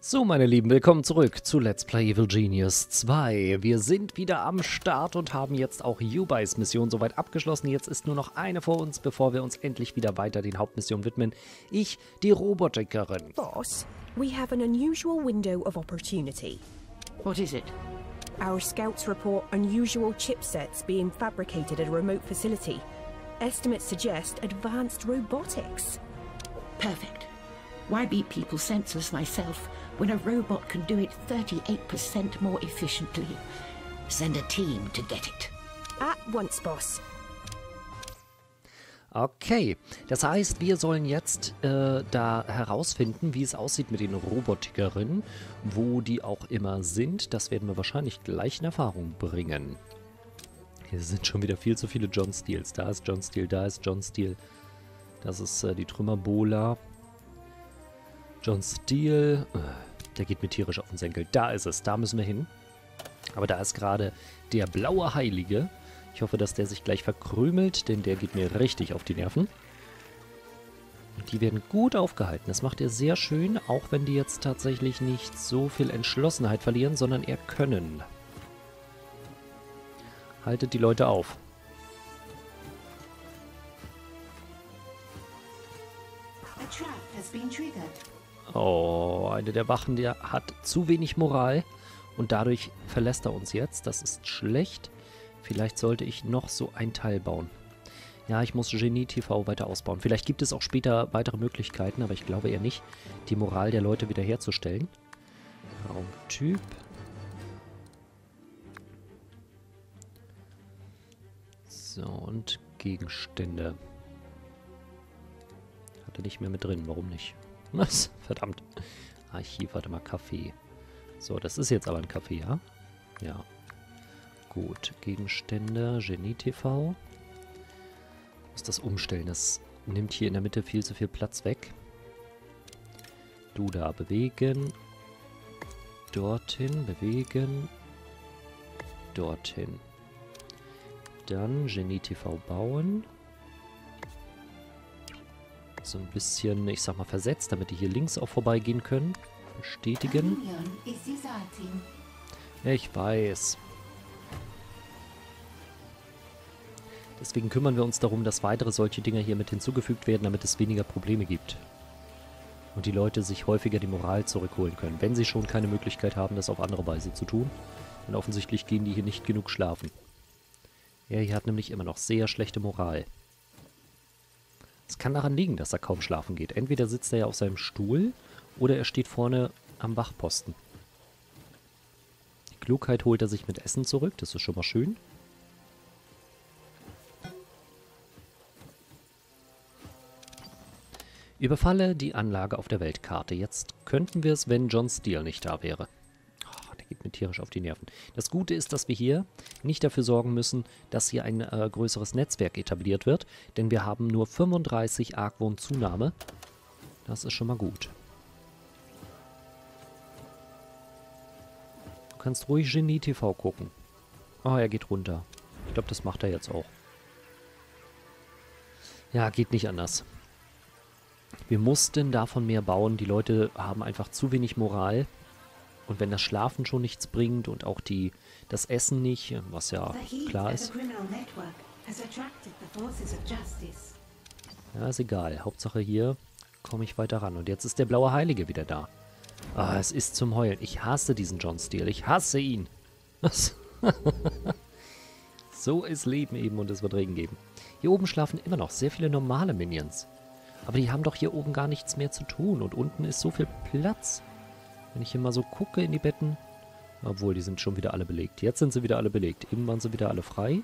So, meine Lieben, willkommen zurück zu Let's Play Evil Genius 2. Wir sind wieder am Start und haben jetzt auch Yubais Mission soweit abgeschlossen. Jetzt ist nur noch eine vor uns, bevor wir uns endlich wieder weiter den Hauptmissionen widmen. Ich, die Robotikerin. Boss, we have an unusual window of opportunity. What is it? Our scouts report unusual chipsets being fabricated at a remote facility. Estimates suggest advanced robotics. Perfect. Why beat people senseless myself when a robot can do it 38% more efficiently? Send a team to get it. At once, Boss. Okay, das heißt, wir sollen jetzt da herausfinden, wie es aussieht mit den Robotikerinnen, wo die auch immer sind. Das werden wir wahrscheinlich gleich in Erfahrung bringen. Hier sind schon wieder viel zu viele John Steels. Da ist John Steel, da ist John Steel. Das ist die Trümmerbola. John Steel, der geht mir tierisch auf den Senkel. Da ist es, da müssen wir hin. Aber da ist gerade der blaue Heilige. Ich hoffe, dass der sich gleich verkrümelt, denn der geht mir richtig auf die Nerven. Und die werden gut aufgehalten. Das macht er sehr schön, auch wenn die jetzt tatsächlich nicht so viel Entschlossenheit verlieren, sondern eher können. Haltet die Leute auf. A trap has been triggered. Oh, eine der Wachen, der hat zu wenig Moral und dadurch verlässt er uns jetzt. Das ist schlecht. Vielleicht sollte ich noch so ein Teil bauen. Ja, ich muss Genie TV weiter ausbauen. Vielleicht gibt es auch später weitere Möglichkeiten, aber ich glaube eher nicht, die Moral der Leute wiederherzustellen. Raumtyp. So, und Gegenstände. Hat er nicht mehr mit drin, warum nicht? Was? Verdammt. Archiv, warte mal, Kaffee. So, das ist jetzt aber ein Kaffee, ja? Ja. Gut, Gegenstände, Genie TV. Ich muss das umstellen, das nimmt hier in der Mitte viel zu viel Platz weg. Du da bewegen. Dorthin bewegen. Dorthin. Dann Genie TV bauen. So ein bisschen, ich sag mal, versetzt, damit die hier links auch vorbeigehen können. Bestätigen. Ich weiß. Deswegen kümmern wir uns darum, dass weitere solche Dinger hier mit hinzugefügt werden, damit es weniger Probleme gibt. Und die Leute sich häufiger die Moral zurückholen können, wenn sie schon keine Möglichkeit haben, das auf andere Weise zu tun. Denn offensichtlich gehen die hier nicht genug schlafen. Er hier hat nämlich immer noch sehr schlechte Moral. Es kann daran liegen, dass er kaum schlafen geht. Entweder sitzt er ja auf seinem Stuhl oder er steht vorne am Wachposten. Die Klugheit holt er sich mit Essen zurück, das ist schon mal schön. Überfalle die Anlage auf der Weltkarte. Jetzt könnten wir es, wenn John Steel nicht da wäre. Der geht mir tierisch auf die Nerven. Das Gute ist, dass wir hier nicht dafür sorgen müssen, dass hier ein größeres Netzwerk etabliert wird, denn wir haben nur 35 Argwohn-Zunahme. Das ist schon mal gut. Du kannst ruhig Genie TV gucken. Oh, er geht runter. Ich glaube, das macht er jetzt auch. Ja, geht nicht anders. Wir mussten davon mehr bauen. Die Leute haben einfach zu wenig Moral. Und wenn das Schlafen schon nichts bringt und auch das Essen nicht, was ja klar ist. Ja, ist egal. Hauptsache hier komme ich weiter ran. Und jetzt ist der blaue Heilige wieder da. Ah, es ist zum Heulen. Ich hasse diesen John Steel. Ich hasse ihn. So ist Leben eben und es wird Regen geben. Hier oben schlafen immer noch sehr viele normale Minions. Aber die haben doch hier oben gar nichts mehr zu tun. Und unten ist so viel Platz. Wenn ich hier mal so gucke in die Betten. Obwohl, die sind schon wieder alle belegt. Jetzt sind sie wieder alle belegt. Eben waren sie wieder alle frei.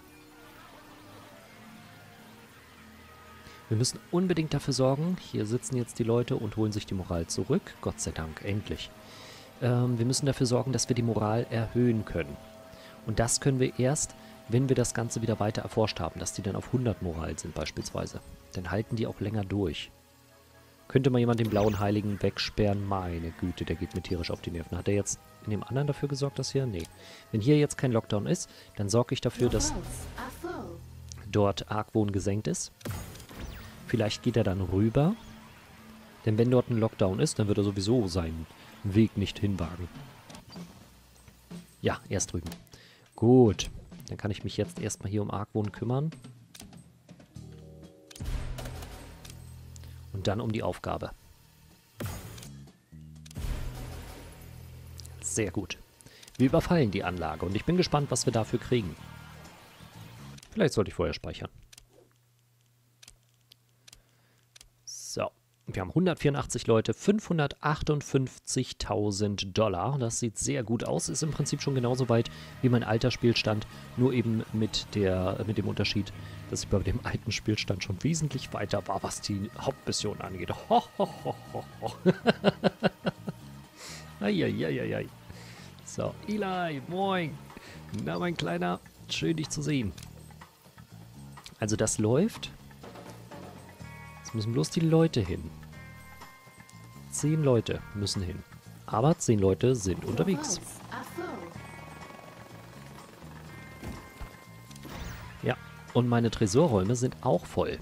Wir müssen unbedingt dafür sorgen. Hier sitzen jetzt die Leute und holen sich die Moral zurück. Gott sei Dank, endlich. Wir müssen dafür sorgen, dass wir die Moral erhöhen können. Und das können wir erst, wenn wir das Ganze wieder weiter erforscht haben. Dass die dann auf 100 Moral sind beispielsweise. Dann halten die auch länger durch. Könnte mal jemand den blauen Heiligen wegsperren? Meine Güte, der geht mir tierisch auf die Nerven. Hat er jetzt in dem anderen dafür gesorgt, dass hier? Nee. Wenn hier jetzt kein Lockdown ist, dann sorge ich dafür, dass dort Argwohn gesenkt ist. Vielleicht geht er dann rüber. Denn wenn dort ein Lockdown ist, dann wird er sowieso seinen Weg nicht hinwagen. Ja, erst drüben. Gut. Dann kann ich mich jetzt erstmal hier um Argwohn kümmern. Und dann um die Aufgabe. Sehr gut. Wir überfallen die Anlage und ich bin gespannt, was wir dafür kriegen. Vielleicht sollte ich vorher speichern. So. Wir haben 184 Leute, 558.000 $. Das sieht sehr gut aus. Ist im Prinzip schon genauso weit wie mein alter Spielstand. Nur eben mit dem Unterschied, dass ich bei dem alten Spielstand schon wesentlich weiter war, was die Hauptmission angeht. Ho, ho, ho, ho, ho. Eieieiei. So, Eli, moin. Na, mein Kleiner, schön dich zu sehen. Also das läuft. Jetzt müssen bloß die Leute hin. 10 Leute müssen hin. Aber 10 Leute sind unterwegs. Ja, und meine Tresorräume sind auch voll.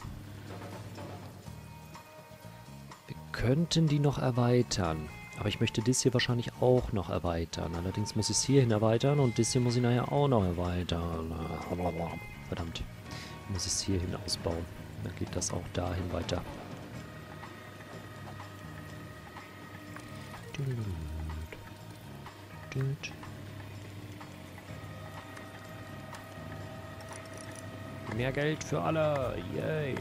Wir könnten die noch erweitern. Aber ich möchte das hier wahrscheinlich auch noch erweitern. Allerdings muss ich es hierhin erweitern und das hier muss ich nachher auch noch erweitern. Verdammt. Muss ich es hierhin ausbauen. Dann geht das auch dahin weiter. Mehr Geld für alle. Yay.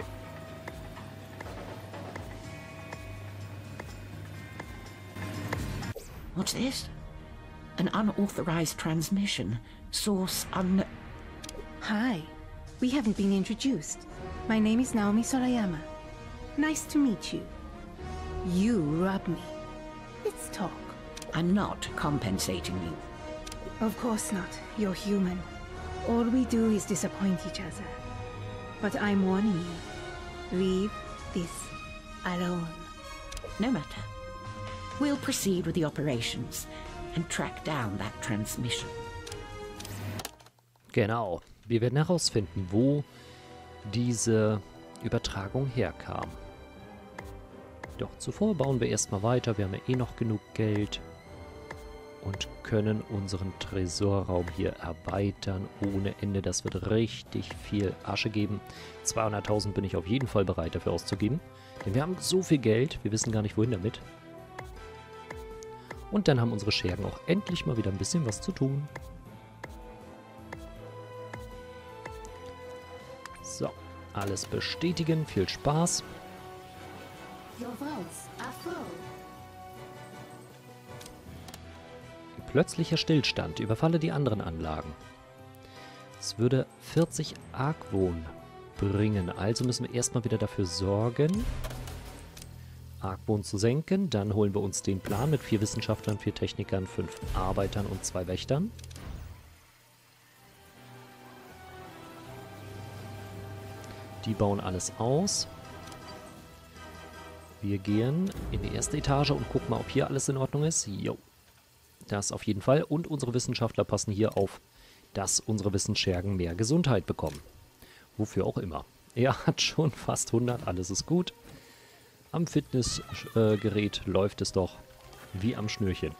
What's this? An unauthorized transmission. Source Hi. We haven't been introduced. My name is Naomi Sorayama. Nice to meet you. You robbed me. Let's talk. I'm not compensating you. Of course not. You're human. All we do is disappoint each other. But I'm warning you. Leave this alone. No matter. We'll proceed with the operations and track down that transmission. Genau. Wir werden herausfinden, wo diese Übertragung herkam. Doch zuvor bauen wir erstmal weiter. Wir haben ja eh noch genug Geld. Und können unseren Tresorraum hier erweitern ohne Ende. Das wird richtig viel Asche geben. 200.000 bin ich auf jeden Fall bereit dafür auszugeben. Denn wir haben so viel Geld, wir wissen gar nicht wohin damit. Und dann haben unsere Schergen auch endlich mal wieder ein bisschen was zu tun. So, alles bestätigen. Viel Spaß. Your votes are full. Plötzlicher Stillstand. Überfalle die anderen Anlagen. Es würde 40 Argwohn bringen. Also müssen wir erstmal wieder dafür sorgen, Argwohn zu senken. Dann holen wir uns den Plan mit 4 Wissenschaftlern, 4 Technikern, 5 Arbeitern und 2 Wächtern. Die bauen alles aus. Wir gehen in die erste Etage und gucken mal, ob hier alles in Ordnung ist. Jo. Das auf jeden Fall. Und unsere Wissenschaftler passen hier auf, dass unsere Wissensschergen mehr Gesundheit bekommen. Wofür auch immer. Er hat schon fast 100, alles ist gut. Am Fitnessgerät läuft es doch wie am Schnürchen.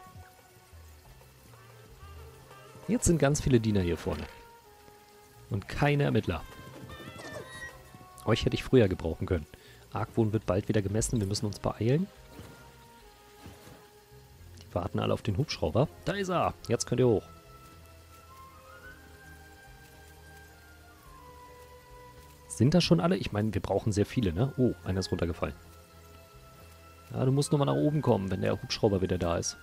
Jetzt sind ganz viele Diener hier vorne. Und keine Ermittler. Euch hätte ich früher gebrauchen können. Argwohn wird bald wieder gemessen, wir müssen uns beeilen. Die warten alle auf den Hubschrauber. Da ist er. Jetzt könnt ihr hoch. Sind das schon alle? Ich meine, wir brauchen sehr viele, ne? Oh, einer ist runtergefallen. Ja, du musst nochmal nach oben kommen, wenn der Hubschrauber wieder da ist.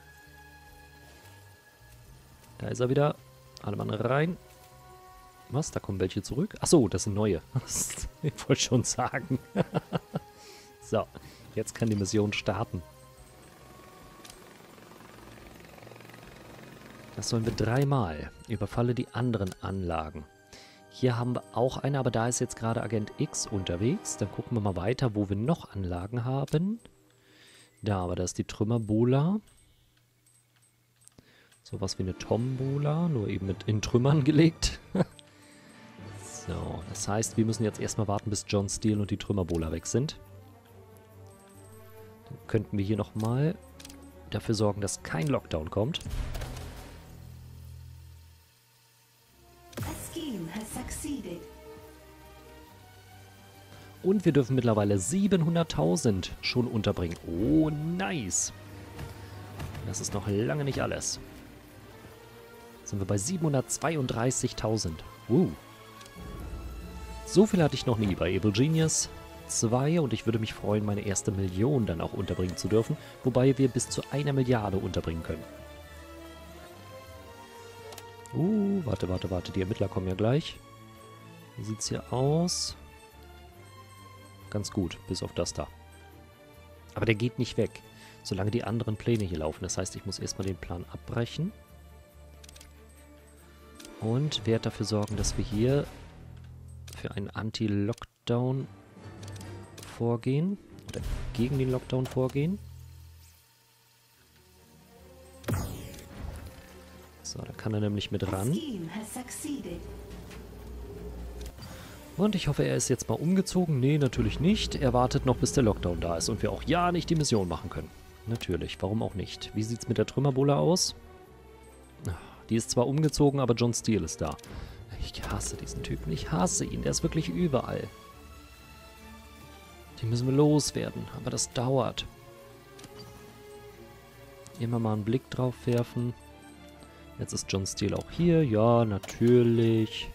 Da ist er wieder. Alle Mann rein. Was? Da kommen welche zurück? Achso, das sind neue. Ich wollte schon sagen. So, jetzt kann die Mission starten. Das sollen wir 3-mal. Überfalle die anderen Anlagen. Hier haben wir auch eine, aber da ist jetzt gerade Agent X unterwegs. Dann gucken wir mal weiter, wo wir noch Anlagen haben. Da, aber da ist die Trümmerbola. Sowas wie eine Tombola, nur eben in Trümmern gelegt. So, das heißt, wir müssen jetzt erstmal warten, bis John Steele und die Trümmerbola weg sind. könnten wir hier nochmal dafür sorgen, dass kein Lockdown kommt. Und wir dürfen mittlerweile 700.000 schon unterbringen. Oh, nice. Das ist noch lange nicht alles. Sind wir bei 732.000. So viel hatte ich noch nie bei Evil Genius 2 und ich würde mich freuen, meine erste Million dann auch unterbringen zu dürfen, wobei wir bis zu 1 Milliarde unterbringen können. Warte, die Ermittler kommen ja gleich. Wie sieht es hier aus? Ganz gut, bis auf das da. Aber der geht nicht weg, solange die anderen Pläne hier laufen. Das heißt, ich muss erstmal den Plan abbrechen. Und werde dafür sorgen, dass wir hier für einen Anti-Lockdown vorgehen. Oder gegen den Lockdown vorgehen. So, da kann er nämlich mit ran. Und ich hoffe, er ist jetzt mal umgezogen. Nee, natürlich nicht. Er wartet noch, bis der Lockdown da ist und wir auch ja nicht die Mission machen können. Natürlich, warum auch nicht? Wie sieht es mit der Trümmerbulle aus? Die ist zwar umgezogen, aber John Steele ist da. Ich hasse diesen Typen. Ich hasse ihn. Der ist wirklich überall. Die müssen wir loswerden, aber das dauert. Immer mal einen Blick drauf werfen. Jetzt ist John Steele auch hier. Ja, natürlich.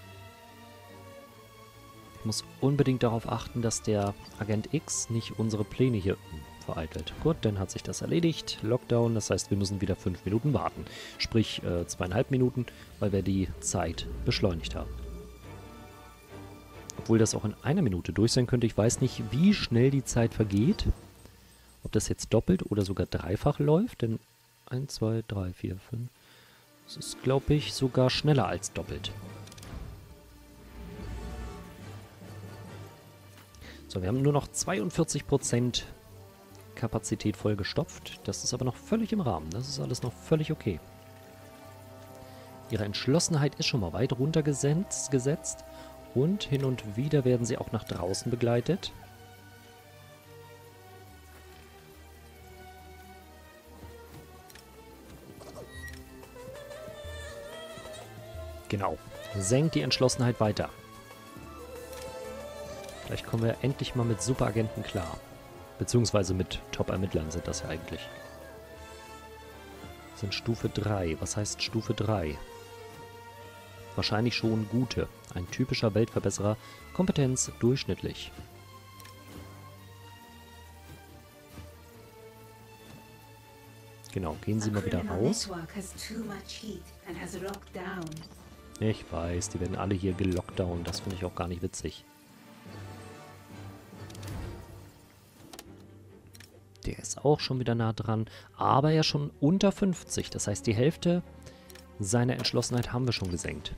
Ich muss unbedingt darauf achten, dass der Agent X nicht unsere Pläne hier vereitelt. Gut, dann hat sich das erledigt. Lockdown, das heißt, wir müssen wieder 5 Minuten warten. Sprich 2,5 Minuten, weil wir die Zeit beschleunigt haben. Obwohl das auch in 1 Minute durch sein könnte. Ich weiß nicht, wie schnell die Zeit vergeht. Ob das jetzt doppelt oder sogar dreifach läuft. Denn 1, 2, 3, 4, 5. Das ist, glaube ich, sogar schneller als doppelt. So, wir haben nur noch 42% Kapazität vollgestopft. Das ist aber noch völlig im Rahmen. Das ist alles noch völlig okay. Ihre Entschlossenheit ist schon mal weit runtergesetzt. Und hin und wieder werden sie auch nach draußen begleitet. Genau. Senkt die Entschlossenheit weiter. Vielleicht kommen wir endlich mal mit Superagenten klar. Beziehungsweise mit Top-Ermittlern sind das ja eigentlich. Das sind Stufe 3. Was heißt Stufe 3? Wahrscheinlich schon gute. Ein typischer Weltverbesserer. Kompetenz durchschnittlich. Genau, gehen Sie mal wieder raus. Ich weiß, die werden alle hier gelockdown. Das finde ich auch gar nicht witzig. Der ist auch schon wieder nah dran, aber ja schon unter 50. Das heißt, die Hälfte seiner Entschlossenheit haben wir schon gesenkt.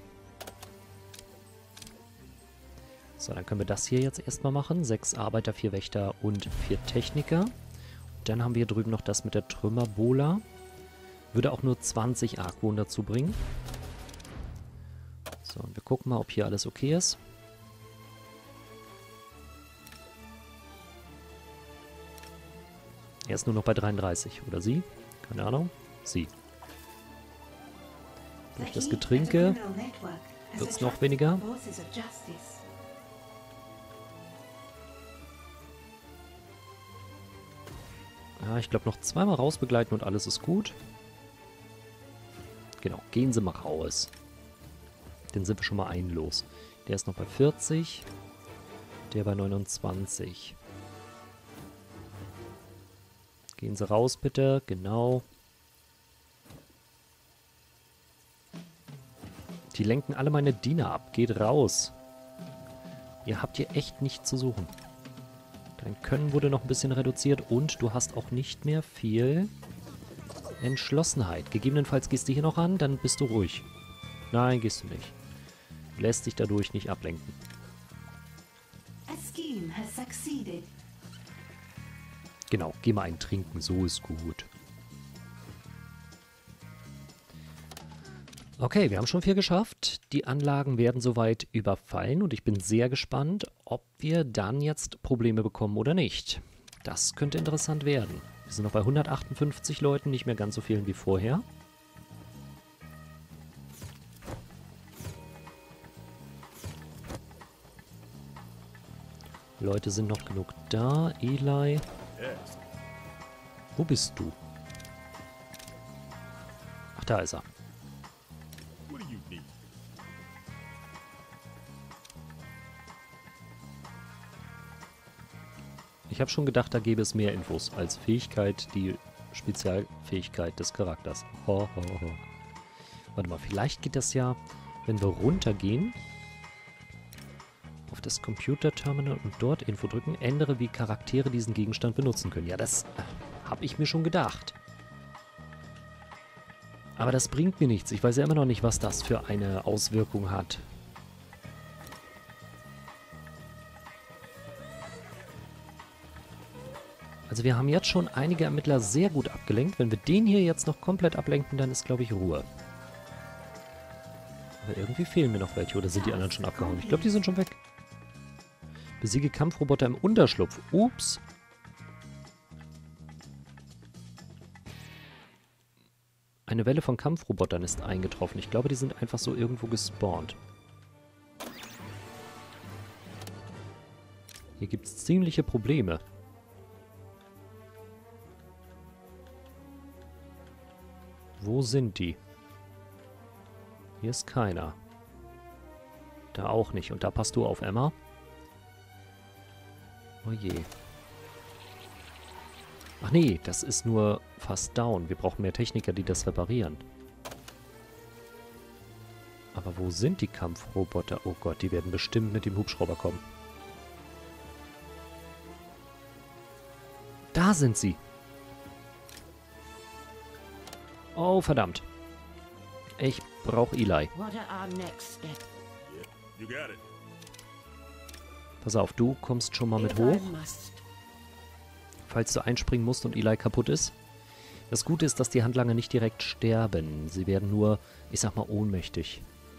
So, dann können wir das hier jetzt erstmal machen. 6 Arbeiter, 4 Wächter und 4 Techniker. Und dann haben wir hier drüben noch das mit der Trümmerbola. Würde auch nur 20 Argwohn dazu bringen. So, und wir gucken mal, ob hier alles okay ist. Er ist nur noch bei 33. Oder sie? Keine Ahnung. Sie. Durch das Getränke wird es noch weniger. Ja, ich glaube noch zweimal rausbegleiten und alles ist gut. Genau, gehen Sie mal raus. Dann sind wir schon mal einen los. Der ist noch bei 40. Der bei 29. Gehen Sie raus, bitte. Genau. Die lenken alle meine Diener ab. Geht raus. Ihr habt hier echt nichts zu suchen. Dein Können wurde noch ein bisschen reduziert und du hast auch nicht mehr viel Entschlossenheit. Gegebenenfalls gehst du hier noch ran, dann bist du ruhig. Nein, gehst du nicht. Lässt dich dadurch nicht ablenken. Genau, geh mal einen trinken, so ist gut. Okay, wir haben schon 4 geschafft. Die Anlagen werden soweit überfallen und ich bin sehr gespannt, ob wir dann jetzt Probleme bekommen oder nicht. Das könnte interessant werden. Wir sind noch bei 158 Leuten, nicht mehr ganz so vielen wie vorher. Leute sind noch genug da. Eli. Wo bist du? Ach, da ist er. Ich habe schon gedacht, da gäbe es mehr Infos als Fähigkeit, die Spezialfähigkeit des Charakters. Ho, ho, ho. Warte mal, vielleicht geht das ja, wenn wir runtergehen, auf das Computerterminal und dort Info drücken, ändere, wie Charaktere diesen Gegenstand benutzen können. Ja, das habe ich mir schon gedacht. Aber das bringt mir nichts. Ich weiß ja immer noch nicht, was das für eine Auswirkung hat. Also wir haben jetzt schon einige Ermittler sehr gut abgelenkt. Wenn wir den hier jetzt noch komplett ablenken, dann ist, glaube ich, Ruhe. Aber irgendwie fehlen mir noch welche. Oder sind die anderen schon abgehauen? Ich glaube, die sind schon weg. Besiege Kampfroboter im Unterschlupf. Ups. Eine Welle von Kampfrobotern ist eingetroffen. Ich glaube, die sind einfach so irgendwo gespawnt. Hier gibt es ziemliche Probleme. Wo sind die? Hier ist keiner. Da auch nicht. Und da passt du auf, Emma. Oh je. Ach nee, das ist nur fast down. Wir brauchen mehr Techniker, die das reparieren. Aber wo sind die Kampfroboter? Oh Gott, die werden bestimmt mit dem Hubschrauber kommen. Da sind sie. Oh, verdammt. Ich brauche Eli. Pass auf, du kommst schon mal mit hoch. Falls du einspringen musst und Eli kaputt ist. Das Gute ist, dass die Handlanger nicht direkt sterben. Sie werden nur, ich sag mal, ohnmächtig.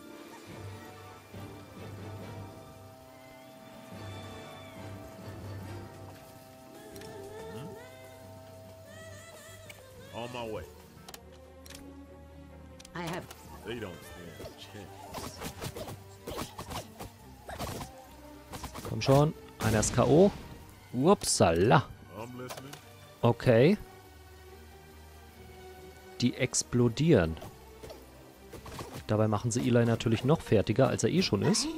On my way. They don't stand a chance. Komm schon. Einer ist K.O. Upsala. I'm listening. Okay. Die explodieren. Dabei machen sie Eli natürlich noch fertiger, als er eh schon ist.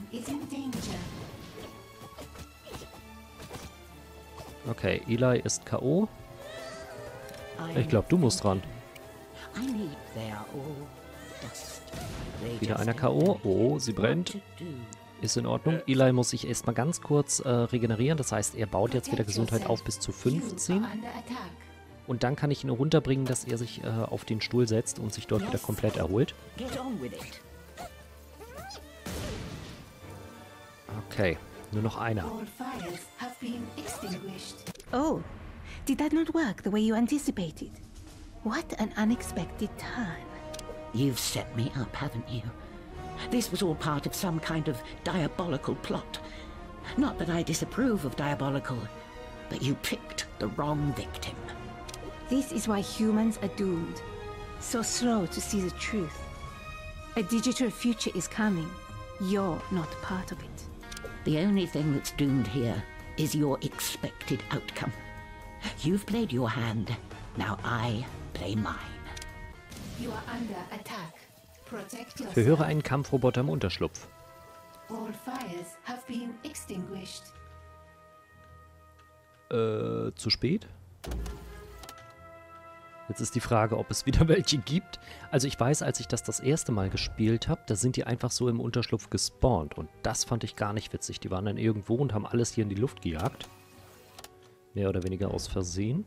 Okay, Eli ist K.O. Ich glaube, du musst dran. Wieder einer K.O. Oh, sie brennt. Ist in Ordnung. Eli muss sich erstmal ganz kurz regenerieren. Das heißt, er baut jetzt wieder Gesundheit auf bis zu 15. Und dann kann ich ihn runterbringen, dass er sich auf den Stuhl setzt und sich dort wieder komplett erholt. Okay, nur noch einer. Oh, did that not work the way you anticipated? What an unexpected turn. You've set me up, haven't you? This was all part of some kind of diabolical plot. Not that I disapprove of diabolical, but you picked the wrong victim. This is why humans are doomed. So slow to see the truth. A digital future is coming. You're not part of it. The only thing that's doomed here is your expected outcome. You've played your hand. Now I play mine. You are under attack. Protect yourself. Verhöre einen Kampfroboter im Unterschlupf. All fires have been extinguished. Zu spät? Jetzt ist die Frage, ob es wieder welche gibt. Also ich weiß, als ich das erste Mal gespielt habe, da sind die einfach so im Unterschlupf gespawnt. Und das fand ich gar nicht witzig. Die waren dann irgendwo und haben alles hier in die Luft gejagt. Mehr oder weniger aus Versehen.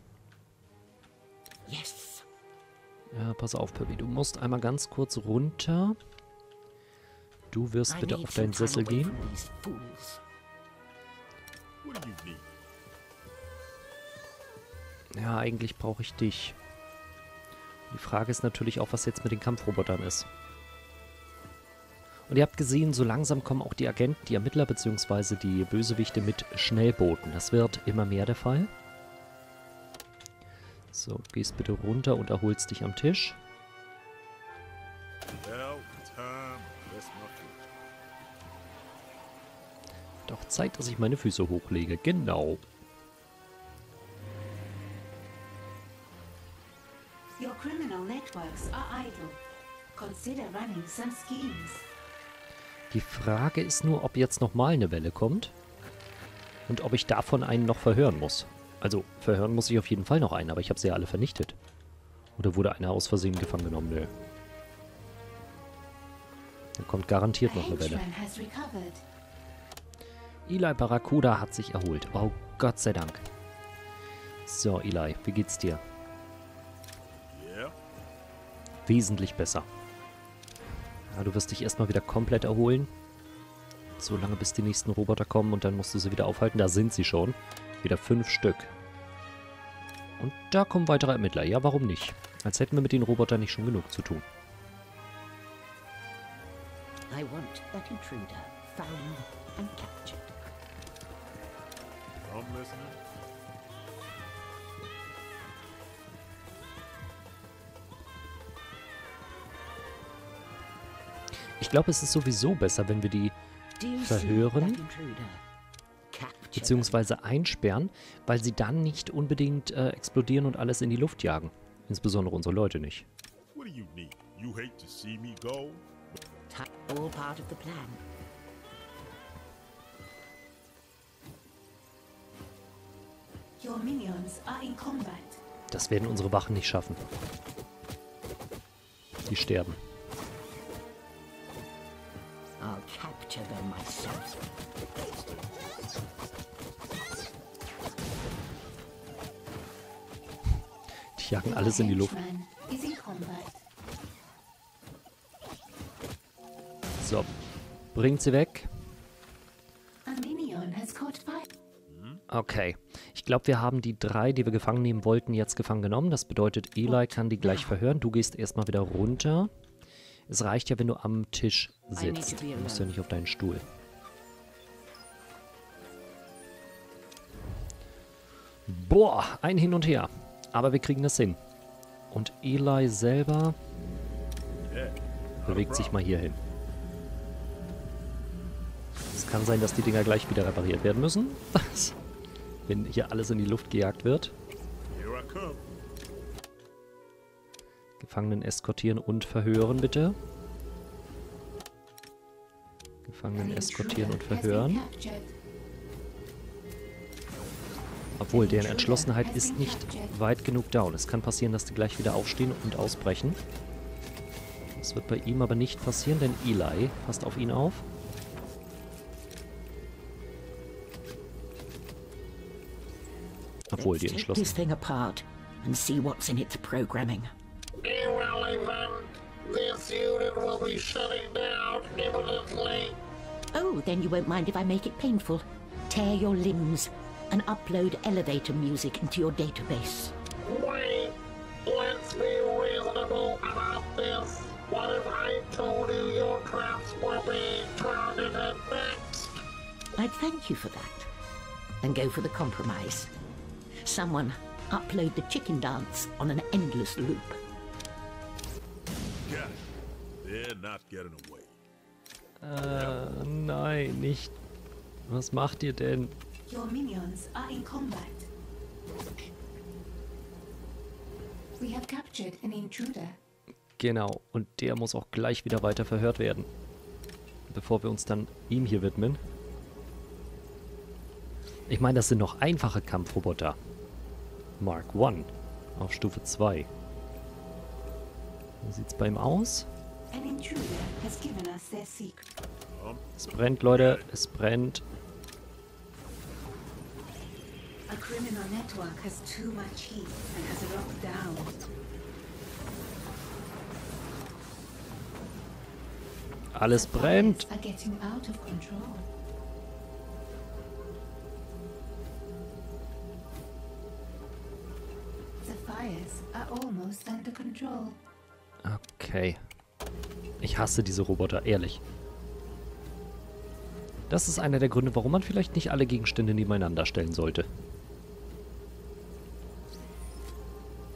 Yes. Ja, pass auf, Pippi. Du musst einmal ganz kurz runter. Du wirst bitte auf deinen Sessel gehen. Ja, eigentlich brauche ich dich. Die Frage ist natürlich auch, was jetzt mit den Kampfrobotern ist. Und ihr habt gesehen, so langsam kommen auch die Agenten, die Ermittler bzw. die Bösewichte mit Schnellbooten. Das wird immer mehr der Fall. So, gehst bitte runter und erholst dich am Tisch. Well, time. That's my foot. Doch Zeit, dass ich meine Füße hochlege. Genau. Your criminal networks are idle. Consider running some schemes. Die Frage ist nur, ob jetzt nochmal eine Welle kommt und ob ich davon einen noch verhören muss. Also, verhören muss ich auf jeden Fall noch einen, aber ich habe sie ja alle vernichtet. Oder wurde einer aus Versehen gefangen genommen? Nö. Da kommt garantiert noch eine Welle. Henchman has recovered. Eli Barracuda hat sich erholt. Oh, Gott sei Dank. So, Eli, wie geht's dir? Yeah. Wesentlich besser. Ja, du wirst dich erstmal wieder komplett erholen. So lange, bis die nächsten Roboter kommen und dann musst du sie wieder aufhalten. Da sind sie schon. Wieder 5 Stück. Und da kommen weitere Ermittler. Ja, warum nicht? Als hätten wir mit den Robotern nicht schon genug zu tun. I want that intruder found and captured. I'm listening. Ich glaube, es ist sowieso besser, wenn wir die Do you see verhören, that intruder? Capture them. beziehungsweise einsperren, weil sie dann nicht unbedingt explodieren und alles in die Luft jagen. Insbesondere unsere Leute nicht. What do you need? You hate to see me go? All part of the plan. Your minions are in combat. Das werden unsere Wachen nicht schaffen. Die sterben. I'll capture them myself. Die jagen alles in die Luft. Henchman is in combat. So, bringt sie weg. A minion has caught fire. Okay. Ich glaube, wir haben die 3, die wir gefangen nehmen wollten, jetzt gefangen genommen. Das bedeutet, Eli kann die gleich verhören. Du gehst erstmal wieder runter. Es reicht ja, wenn du am Tisch sitzt. Du musst ja nicht auf deinen Stuhl. Boah, ein Hin und Her. Aber wir kriegen das hin. Und Eli selber bewegt sich mal hier hin. Es kann sein, dass die Dinger gleich wieder repariert werden müssen. Wenn hier alles in die Luft gejagt wird. Here I come. Gefangenen eskortieren und verhören, bitte. Gefangenen eskortieren und verhören. Obwohl, deren Entschlossenheit ist nicht weit genug down. Es kann passieren, dass die gleich wieder aufstehen und ausbrechen. Das wird bei ihm aber nicht passieren, denn Eli passt auf ihn auf. Obwohl, die Let's take entschlossen. this thing apart and see what's in its programming. Irrelevant. This unit will be shutting down imminently. Oh, then you won't mind if I make it painful. Tear your limbs and upload elevator music into your database. Wait. Let's be reasonable about this. What if I told you your traps were being targeted next? I'd thank you for that. Then go for the compromise. Someone upload the chicken dance on an endless loop. Got it. They're not getting away. Nein, nicht. Was macht ihr denn? Your minions are in combat. We have captured an intruder. Genau, und der muss auch gleich wieder weiter verhört werden. Bevor wir uns dann ihm hier widmen. Ich meine, das sind noch einfache Kampfroboter. Mark I auf Stufe 2. Wie sieht's bei ihm aus? An intruder has given us their secret. Es brennt, Leute, es brennt. A criminal network has too much heat and has locked down. Alles brennt. Are getting out of control. The fires are almost under control. Okay. Ich hasse diese Roboter, ehrlich. Das ist einer der Gründe, warum man vielleicht nicht alle Gegenstände nebeneinander stellen sollte.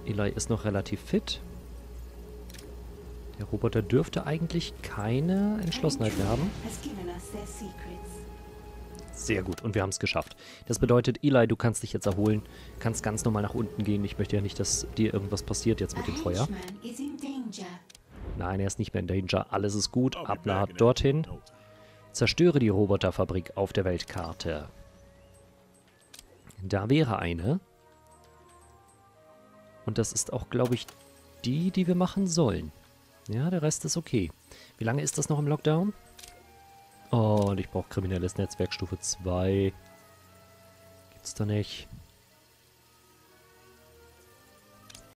Eli ist noch relativ fit. Der Roboter dürfte eigentlich keine Entschlossenheit mehr haben. Sehr gut, und wir haben es geschafft. Das bedeutet, Eli, du kannst dich jetzt erholen, kannst ganz normal nach unten gehen. Ich möchte ja nicht, dass dir irgendwas passiert jetzt mit dem Feuer. Nein, er ist nicht mehr in Danger. Alles ist gut. Abner dorthin. Zerstöre die Roboterfabrik auf der Weltkarte. Da wäre eine. Und das ist auch, glaube ich, die wir machen sollen. Ja, der Rest ist okay. Wie lange ist das noch im Lockdown? Oh, und ich brauche kriminelles Netzwerk Stufe 2. Gibt's da nicht.